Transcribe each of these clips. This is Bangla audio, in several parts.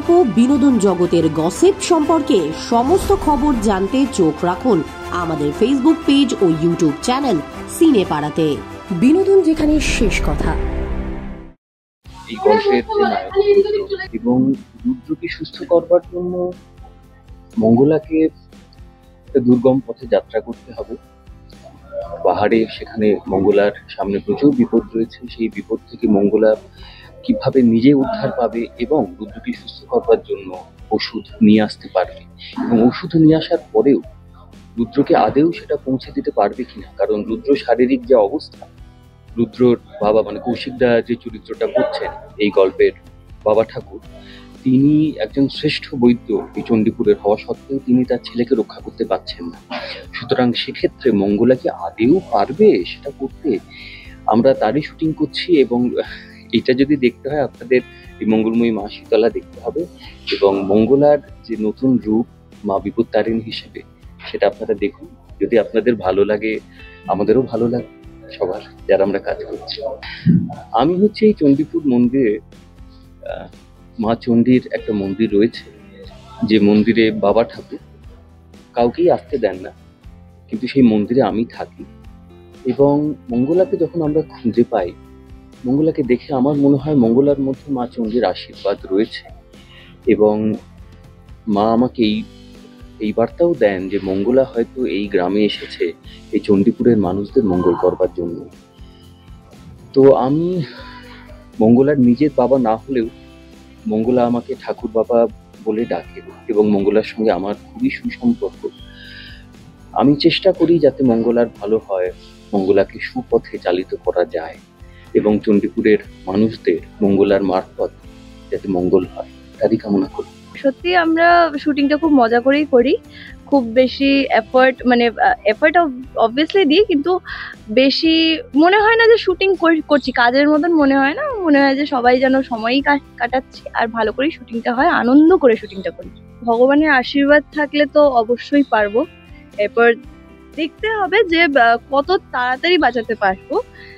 গল্প, বিনোদন জগতের গসিপ সম্পর্কে সমস্ত খবর জানতে চোখ রাখুন আমাদের ফেসবুক পেজ ও ইউটিউব চ্যানেল সিনে পাড়াতে। বিনোদন যেখানে শেষ কথা। এই গল্পের যে নায়ক এবং রুদ্রকে সুস্থ করবার জন্য মঙ্গলাকে একটা দুর্গম পথে যাত্রা করতে হবে। পাহাড়ে সেখানে মঙ্গলার সামনে প্রচুর বিপদ রয়েছে। সেই বিপদ থেকে মঙ্গলা কিভাবে নিজে উদ্ধার পাবে এবং রুদ্রকে সুস্থ করবার জন্য ওষুধ নিয়ে আসতে পারবে, এবং ওষুধ নিয়ে আসার পরেও রুদ্রকে আদেও সেটা পৌঁছে দিতে পারবে কিনা। কারণ রুদ্র শারীরিক যে অবস্থা, রুদ্রর বাবা মানে কৌশিকদা যে চরিত্রটা করছেন এই গল্পের বাবা ঠাকুর, তিনি একজন শ্রেষ্ঠ বৈদ্য এই চণ্ডীপুরের হওয়া সত্ত্বেও তিনি তার ছেলেকে রক্ষা করতে পারছেন না। সুতরাং সেক্ষেত্রে মঙ্গলা কি আদেও পারবে সেটা করতে? আমরা তারই শুটিং করছি, এবং এটা যদি দেখতে হয় আপনাদের এই মঙ্গলময়ী মা শীতলা দেখতে হবে, এবং মঙ্গলার যে নতুন রূপ মা বিপত্তারিণী হিসেবে সেটা আপনারা দেখুন। যদি আপনাদের ভালো লাগে, আমাদেরও ভালো লাগে, সবার যারা আমরা কাজ করছি। আমি হচ্ছে এই চণ্ডীপুর মন্দিরে, মা চণ্ডীর একটা মন্দির রয়েছে, যে মন্দিরে বাবা ঠাকুর কাউকেই আসতে দেন না, কিন্তু সেই মন্দিরে আমি থাকি। এবং মঙ্গলাকে যখন আমরা খুঁজে পাই, মঙ্গলাকে দেখে আমার মনে হয় মঙ্গলার মধ্যে মা চণ্ডীর আশীর্বাদ রয়েছে, এবং মা আমাকে এই বার্তাও দেন যে মঙ্গলা হয়তো এই গ্রামে এসেছে এই চণ্ডীপুরের মানুষদের মঙ্গল করবার জন্য। তো আমি মঙ্গলার নিজের বাবা না হলেও মঙ্গলা আমাকে ঠাকুর বাবা বলে ডাকে, এবং মঙ্গলার সঙ্গে আমার খুবই সুসম্পর্ক। আমি চেষ্টা করি যাতে মঙ্গলার ভালো হয়, মঙ্গলাকে সুপথে চালিত করা যায়, এবং চণ্ডীপুরের মানুষদের মঙ্গলার মারফত যাতে মঙ্গল হয় তারই কামনা করি। সত্যি আমরা শুটিংটা খুব মজা করেই করি, খুব বেশি এফর্ট অবভিয়াসলি দিই, কিন্তু বেশি মনে হয় না যে শুটিং করছি, কাজের মতন মনে হয় না। মনে হয় যে সবাই যেন সময়ই কাটাচ্ছি, আর ভালো করেই শুটিংটা হয়, আনন্দ করে শুটিংটা করি। ভগবানের আশীর্বাদ থাকলে তো অবশ্যই পারবো। এরপর দেখতে হবে যে কত তাড়াতাড়ি বাঁচাতে পারবো।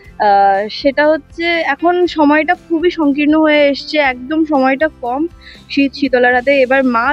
সেটা হচ্ছে এখন সময়টা খুবই সংকীর্ণ হয়ে এসছে, একদম সময়টা কম শীতলার হাতে। এবার মা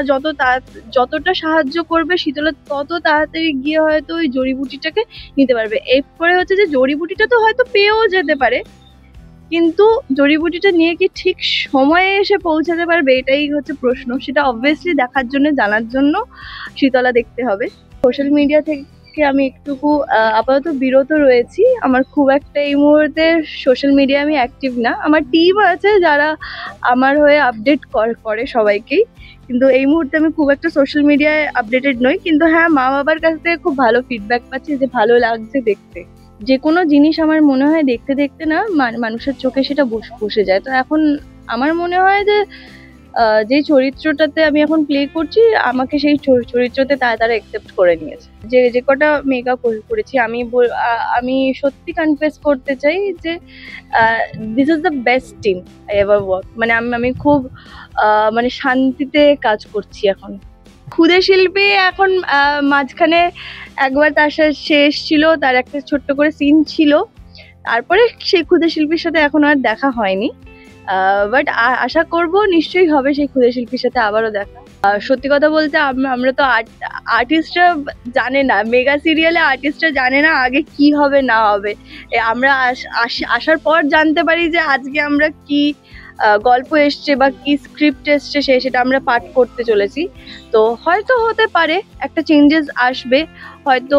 যতটা সাহায্য করবে শীতলা তত তাড়াতাড়ি গিয়ে হয়তো ওই জড়িবুটিটাকে নিতে পারবে। এরপরে হচ্ছে যে জড়িবুটিটা তো হয়তো পেয়েও যেতে পারে, কিন্তু জড়িবুটিটা নিয়ে কি ঠিক সময়ে এসে পৌঁছাতে পারবে, এটাই হচ্ছে প্রশ্ন। সেটা অবভিয়াসলি দেখার জন্য, জানার জন্য শীতলা দেখতে হবে। সোশ্যাল মিডিয়া থেকে আমি একটুকু আপাতত বিরত রয়েছি। আমার খুব একটা এই মুহূর্তে সোশ্যাল মিডিয়া আমি অ্যাক্টিভ না। আমার টিম আছে যারা আমার হয়ে আপডেট করে সবাইকেই, কিন্তু এই মুহূর্তে আমি খুব একটা সোশ্যাল মিডিয়ায় আপডেটেড নই। কিন্তু হ্যাঁ, মা বাবার কাছ থেকে খুব ভালো ফিডব্যাক পাচ্ছি যে ভালো লাগছে দেখতে। যে কোনো জিনিস আমার মনে হয় দেখতে দেখতে না মানুষের চোখে সেটা বসে যায়। তো এখন আমার মনে হয় যে যে চরিত্রটাতে আমি এখন প্লে করছি, আমাকে সেই চরিত্রতে তারা একসেপ্ট করে নিয়েছে। যে কটা মেকআপ করেছি, আমি সত্যি কনফেস করতে চাই যে this is the best team I ever work. আমি খুব শান্তিতে কাজ করছি এখন। ক্ষুদে শিল্পী এখন মাঝখানে একবার তার সাথে সে এসেছিল, তার একটা ছোট্ট করে সিন ছিল, তারপরে সেই ক্ষুদে শিল্পীর সাথে এখন আর দেখা হয়নি। বাট আশা করব নিশ্চয়ই হবে সেই ক্ষুদে শিল্পীর সাথে আবারও দেখা। সত্যি কথা বলতে আমরা তো আর্টিস্টরা জানে না, মেগা সিরিয়ালে আর্টিস্টরা জানে না আগে কি হবে না হবে। আমরা আসার পর জানতে পারি যে আজকে আমরা কি গল্প এসছে বা কি স্ক্রিপ্ট এসছে সেটা আমরা পাঠ করতে চলেছি। তো হয়তো হতে পারে একটা চেঞ্জেস আসবে, হয়তো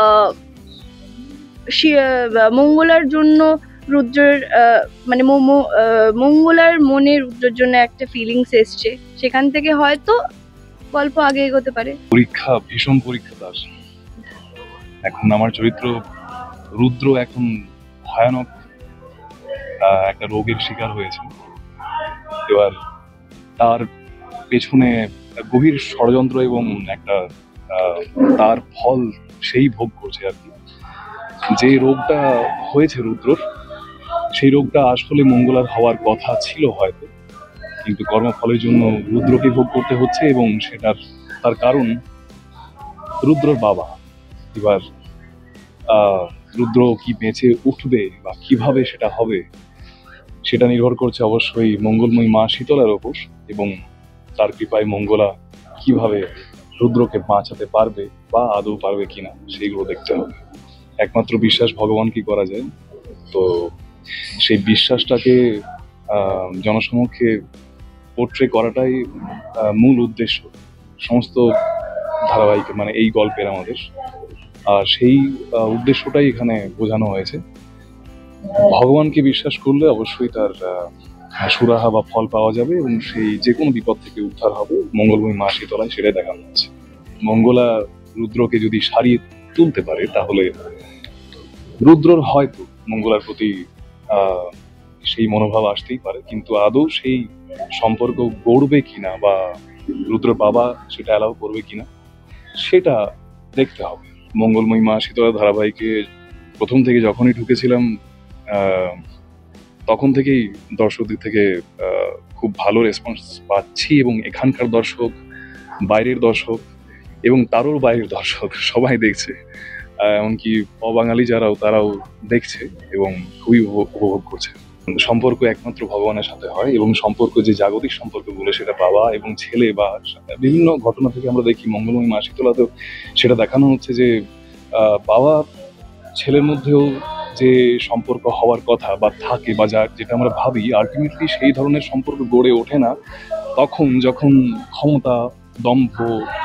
মঙ্গলার জন্য রুদ্রের মঙ্গলার মনে রুদ্রের জন্য একটা ফিলিংস এসছে, সেখান থেকে হয়তো গল্প আগে এগোতে পারে। পরীক্ষা, ভীষণ পরীক্ষা তার। এখন আমার চরিত্র রুদ্র এখন ভয়ানক একটা রোগের শিকার হয়েছে। এবার তার পেছনে গভীর ষড়যন্ত্র এবং একটা তার ফল সেই ভোগ করছে আর কি। যে রোগটা হয়েছে রুদ্রর, সেই রোগটা আসলে মঙ্গলার হওয়ার কথা ছিল হয়তো, কিন্তু কর্মফলের জন্য রুদ্রকে ভোগ করতে হচ্ছে, এবং তার কারণ রুদ্রর বাবা। এবার রুদ্র কি বেঁচে উঠবে বা কিভাবে সেটা হবে সেটা নির্ভর করছে অবশ্যই মঙ্গলময়ী মা শীতলার ওপর এবং তার কৃপায় মঙ্গলা কিভাবে রুদ্রকে বাঁচাতে পারবে বা আদৌ পারবে কিনা সেইগুলো দেখতে হবে। একমাত্র বিশ্বাস ভগবান কি করা যায়, তো সেই বিশ্বাসটাকে জনসমক্ষে পোট্রে করাটাই মূল উদ্দেশ্য সমস্ত ধারাবাহিকে, মানে এই গল্পের আমাদের। আর সেই উদ্দেশ্যটাই এখানে বোঝানো হয়েছে। ভগবানকে বিশ্বাস করলে অবশ্যই তার সুরাহা বা ফল পাওয়া যাবে এবং সেই যে কোনো বিপদ থেকে উদ্ধার হবে মঙ্গলময়ী মা শীতলায়, সেটাই দেখানো হচ্ছে। মঙ্গলা রুদ্রকে যদি সারিয়ে তুলতে পারে তাহলে রুদ্রর হয়তো মঙ্গলার প্রতি সেই মনোভাব আসতেই পারে, কিন্তু আদৌ সেই সম্পর্ক গড়বে কিনা বা রুদ্রর বাবা সেটা অ্যালাউ করবে কিনা সেটা দেখতে হবে। মঙ্গলময়ী মা শীতলা ধারাবাহিকে প্রথম থেকে যখনই ঢুকেছিলাম তখন থেকেই দর্শকদের থেকে খুব ভালো রেসপন্স পাচ্ছি এবং এখানকার দর্শক, বাইরের দর্শক এবং তারও বাইরের দর্শক সবাই দেখছে, এমনকি অবাঙালি তারাও দেখছে এবং খুবই উপভোগ করছে। সম্পর্ক একমাত্র ভগবানের সাথে হয় এবং সম্পর্ক যে জাগতিক সম্পর্ক বলে সেটা বাবা এবং ছেলে বা বিভিন্ন ঘটনা থেকে আমরা দেখি। মঙ্গলময়ী মা শীতলাতেও সেটা দেখানো হচ্ছে যে বাবা ছেলের মধ্যেও যে সম্পর্ক হওয়ার কথা বা থাকে বা যেটা আমরা ভাবি, আলটিমেটলি সেই ধরনের সম্পর্ক গড়ে ওঠে না তখন যখন ক্ষমতা, দম্ভ,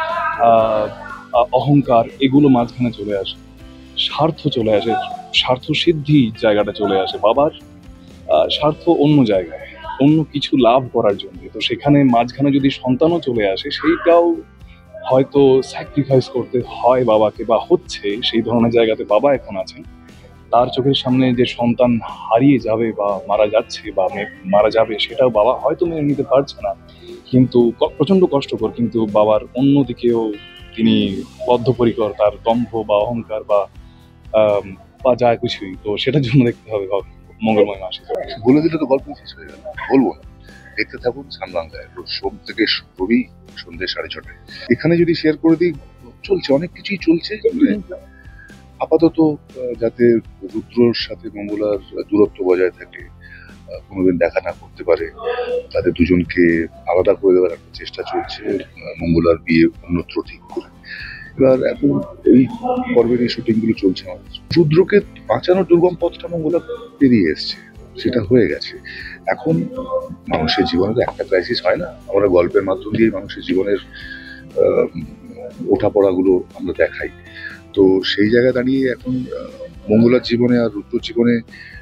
অহংকার এগুলো মাঝখানে চলে আসে, স্বার্থ চলে আসে, স্বার্থ সিদ্ধি জায়গাটা চলে আসে, বাবার স্বার্থ অন্য জায়গায়, অন্য কিছু লাভ করার জন্য। তো সেখানে মাঝখানে যদি সন্তানও চলে আসে সেইটাও হয়তো স্যাক্রিফাইস করতে হয় বাবাকে বা হচ্ছে। সেই ধরনের জায়গাতে বাবা এখন আছেন, তার চোখের সামনে যে সন্তান হারিয়ে যাবে বা মারা যাচ্ছে বা মারা যাবে সেটাও বাবা হয়তো মেনে নিতে পারছে না, কিন্তু প্রচন্ড কষ্টকর। কিন্তু বাবার অন্যদিকেও তিনি বদ্ধপরিকর, তার দম্ভ বা অহংকার বা যা কিছুই, তো সেটার জন্য দেখতে হবে মঙ্গলময় মাসে। বলে দিলে তো গল্প শেষ হয়ে গেল, বলবো না। দেখতে থাকুন সানবাংলায় সোম থেকে রবি সন্ধ্যে 6:30টায়। এখানে যদি শেয়ার করে দিই, চলছে অনেক কিছুই চলছে। আপাতত যাতে রুদ্রর সাথে মঙ্গলার দূরত্ব বজায় থাকে, কোনোদিন দেখা না করতে পারে, তাদের দুজনকে আলাদা করে দেওয়ার একটা চেষ্টা চলছে মঙ্গলার বিয়ে অন্যত্র ঠিক করে। এবার এখন এই পর্বের এই শুটিং গুলো চলছে আমাদের। রুদ্রকে বাঁচানোর দুর্গম পথটা মঙ্গলা পেরিয়ে এসছে, সেটা হয়ে গেছে। এখন মানুষের জীবনে তো একটা ক্রাইসিস হয় না, আমরা গল্পের মাধ্যম দিয়ে মানুষের জীবনের ওঠাপড়াগুলো আমরা দেখাই। তো সেই জায়গায় দাঁড়িয়ে এখন মঙ্গলার জীবনে আর রুদ্রর জীবনে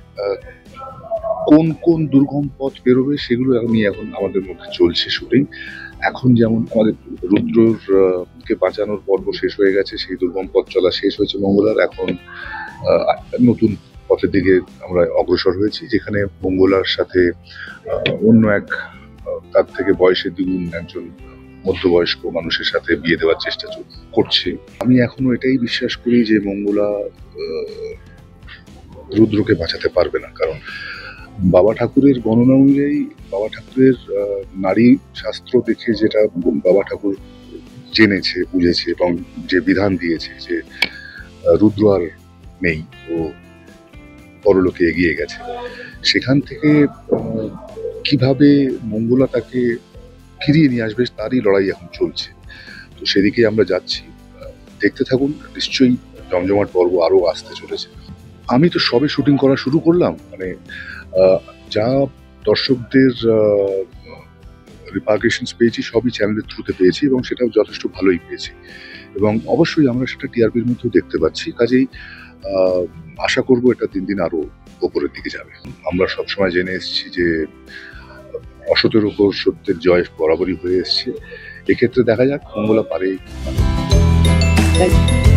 কোন কোন দুর্গম পথ বেরোবে সেগুলো নিয়ে এখন আমাদের মধ্যে চলছে শুটিং। এখন যেমন আমাদের রুদ্রর কে বাঁচানোর পর্ব শেষ হয়ে গেছে, সেই দুর্গম পথ চলা শেষ হয়েছে মঙ্গলার। এখন নতুন পথের দিকে আমরা অগ্রসর হয়েছি, যেখানে মঙ্গলার সাথে অন্য এক তার থেকে বয়সের দ্বিগুণ একজন মধ্যবয়স্ক মানুষের সাথে বিয়ে দেওয়ার চেষ্টা করছে। আমি এখনো এটাই বিশ্বাস করি যে মঙ্গলা রুদ্রকে বাঁচাতে পারবে না, কারণ বাবা ঠাকুরের গণনা অনুযায়ী, বাবা ঠাকুরের নারী শাস্ত্র দেখে যেটা বাবা ঠাকুর জেনেছে, বুঝেছে এবং যে বিধান দিয়েছে যে রুদ্র আর নেই, ও পরলোকে এগিয়ে গেছে, সেখান থেকে কিভাবে মঙ্গলা তাকে ফিরিয়ে নিয়ে আসবে তারই লড়াই এখন চলছে। তো সেদিকে আমরা যাচ্ছি, দেখতে থাকুন। নিশ্চয়ই জমজমাট পর্ব আরো আসতে চলেছে। আমি তো সবে শুটিং করা শুরু করলাম, মানে যা দর্শকদের রিপার্কেশনস পেয়েছি সবই চ্যানেলের থ্রুতে পেয়েছি এবং সেটাও যথেষ্ট ভালোই পেয়েছি এবং অবশ্যই আমরা সেটা টিআরপির মধ্যেও দেখতে পাচ্ছি। কাজেই আশা করব এটা দিন দিন আরো ওপরের দিকে যাবে। আমরা সবসময় জেনে এসেছি যে অসতের উপর সত্যের জয় বরাবরই হয়ে এসছে। এক্ষেত্রে দেখা যাক মঙ্গলা পারে।